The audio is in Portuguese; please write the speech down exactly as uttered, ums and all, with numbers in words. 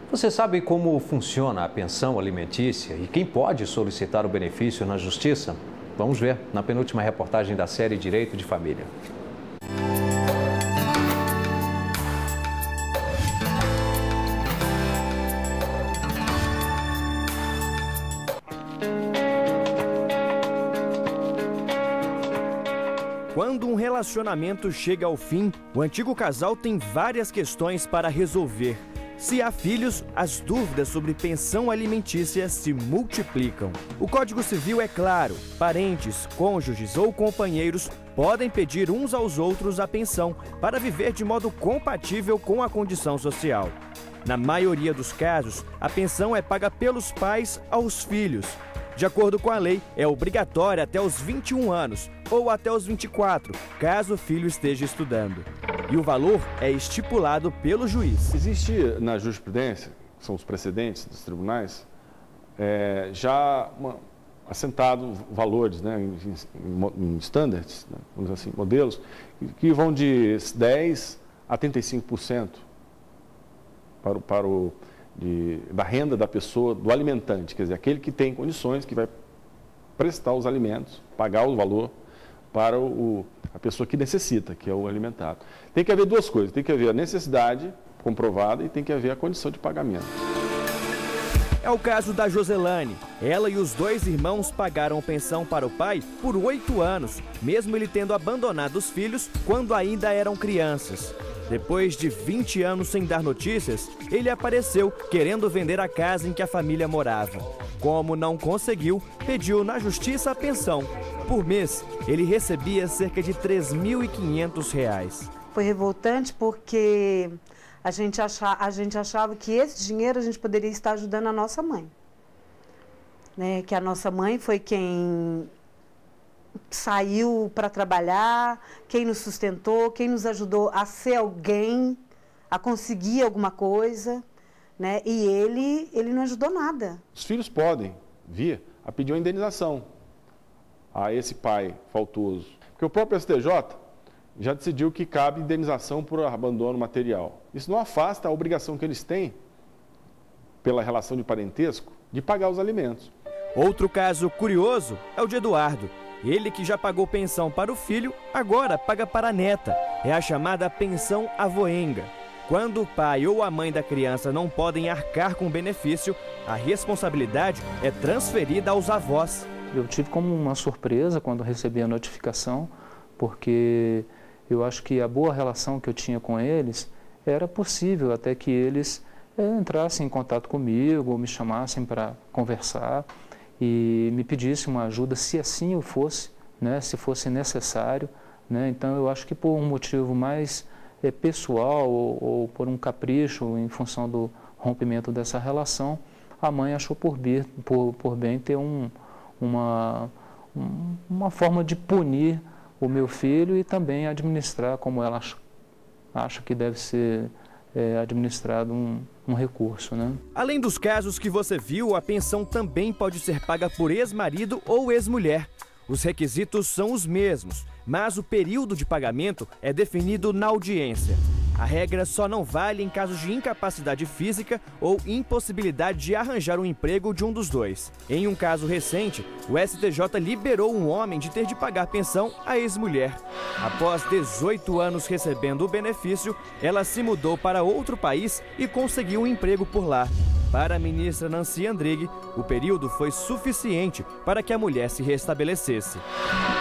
Você sabe como funciona a pensão alimentícia e quem pode solicitar o benefício na Justiça? Vamos ver na penúltima reportagem da série Direito de Família. Quando um relacionamento chega ao fim, o antigo casal tem várias questões para resolver. Se há filhos, as dúvidas sobre pensão alimentícia se multiplicam. O Código Civil é claro: parentes, cônjuges ou companheiros podem pedir uns aos outros a pensão para viver de modo compatível com a condição social. Na maioria dos casos, a pensão é paga pelos pais aos filhos. De acordo com a lei, é obrigatória até os vinte e um anos ou até os vinte e quatro, caso o filho esteja estudando. E o valor é estipulado pelo juiz. Existe na jurisprudência, que são os precedentes dos tribunais, é, já uma, assentado valores, né, em, em, em standards, né, vamos dizer assim, modelos, que vão de dez a trinta e cinco por cento para o, para o De, da renda da pessoa, do alimentante, quer dizer, aquele que tem condições, que vai prestar os alimentos, pagar o valor para o, a pessoa que necessita, que é o alimentado. Tem que haver duas coisas, tem que haver a necessidade comprovada e tem que haver a condição de pagamento. É o caso da Joselane. Ela e os dois irmãos pagaram pensão para o pai por oito anos, mesmo ele tendo abandonado os filhos quando ainda eram crianças. Depois de vinte anos sem dar notícias, ele apareceu querendo vender a casa em que a família morava. Como não conseguiu, pediu na justiça a pensão. Por mês, ele recebia cerca de três mil e quinhentos reais. Foi revoltante porque a gente, achava, a gente achava que esse dinheiro a gente poderia estar ajudando a nossa mãe. Né? Que a nossa mãe foi quem saiu para trabalhar, quem nos sustentou, quem nos ajudou a ser alguém, a conseguir alguma coisa, né? E ele, ele não ajudou nada. Os filhos podem vir a pedir uma indenização a esse pai faltoso, porque o próprio S T J já decidiu que cabe indenização por abandono material. Isso não afasta a obrigação que eles têm, pela relação de parentesco, de pagar os alimentos. Outro caso curioso é o de Eduardo. Ele, que já pagou pensão para o filho, agora paga para a neta. É a chamada pensão avoenga. Quando o pai ou a mãe da criança não podem arcar com o benefício, a responsabilidade é transferida aos avós. Eu tive como uma surpresa quando recebi a notificação, porque eu acho que a boa relação que eu tinha com eles era possível até que eles é, entrassem em contato comigo, ou me chamassem para conversar e me pedisse uma ajuda, se assim eu fosse, né, se fosse necessário, né. Então eu acho que por um motivo mais é, pessoal ou, ou por um capricho em função do rompimento dessa relação, a mãe achou por, bir, por, por bem ter um, uma, um, uma forma de punir o meu filho e também administrar como ela acha, acha que deve ser É, administrado um, um recurso, né? Além dos casos que você viu, a pensão também pode ser paga por ex-marido ou ex-mulher. Os requisitos são os mesmos, mas o período de pagamento é definido na audiência. A regra só não vale em casos de incapacidade física ou impossibilidade de arranjar um emprego de um dos dois. Em um caso recente, o S T J liberou um homem de ter de pagar pensão à ex-mulher. Após dezoito anos recebendo o benefício, ela se mudou para outro país e conseguiu um emprego por lá. Para a ministra Nancy Andrighi, o período foi suficiente para que a mulher se restabelecesse.